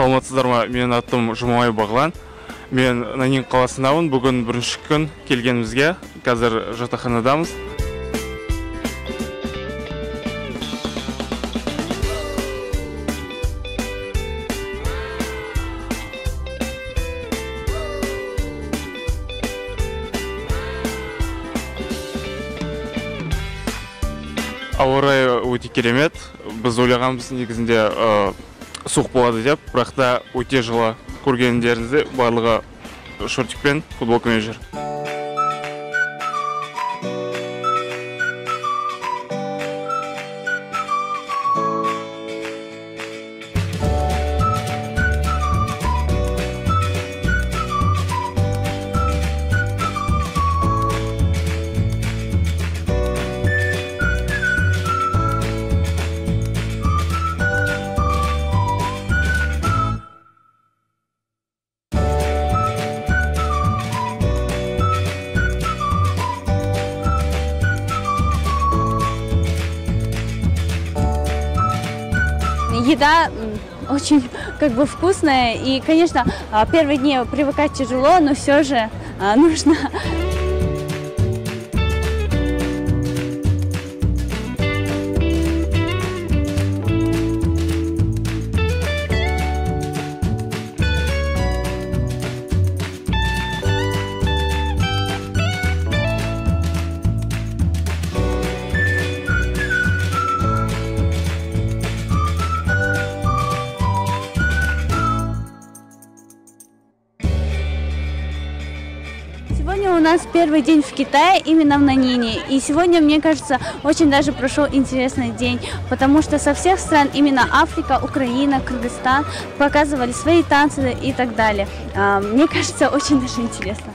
Саламатсыздар ма? Менің атым Жұмабай Бағлан. Мен Нанин қаласындамын. Бүгін бірінші күн келгенімізге. Қазір жатақханадамыз. Ауа райы өте керемет. Біз ойлағанбыз негізінде суық болады деп, бірақ та өте жылы. Көргендеріңізде барлығы шортикпен, футболкамен жүр. Еда очень вкусная, и, конечно, первые дни привыкать тяжело, но все же нужно. Сегодня у нас первый день в Китае, именно в Нанине. И сегодня, мне кажется, очень даже прошел интересный день, потому что со всех стран, именно Африка, Украина, Кыргызстан, показывали свои танцы и так далее. Мне кажется, очень даже интересно.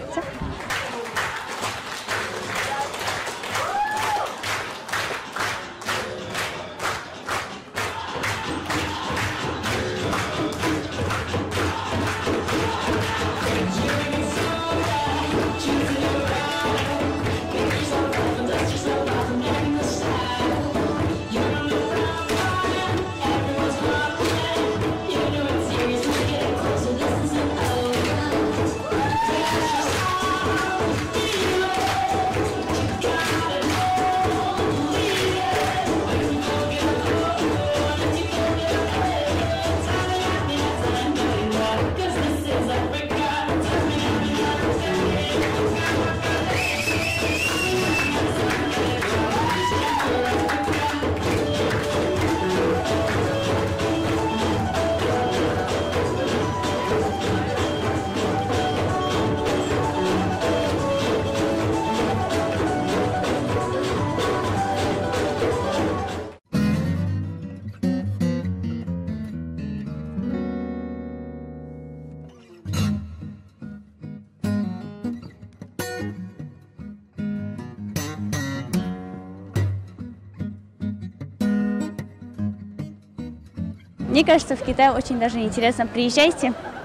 Мне кажется, в Китае очень даже интересно. Приезжайте.